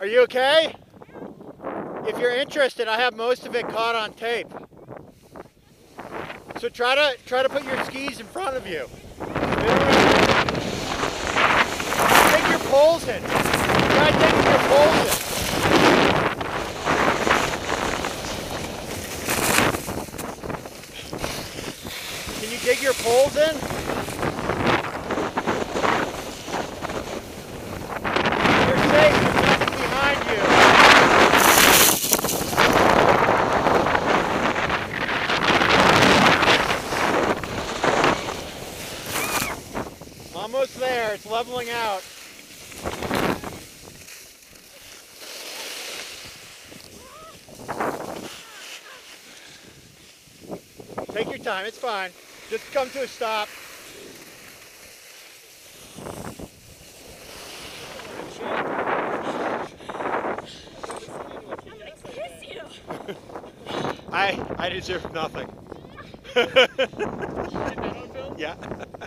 Are you okay? If you're interested, I have most of it caught on tape. So try to put your skis in front of you. Take your poles in. Try taking your poles in. Can you dig your poles in? You're safe. There's nothing behind you. Almost there. It's leveling out. Take your time. It's fine. Just come to a stop. I'm gonna kiss you. I deserve nothing. Did that on film? Yeah.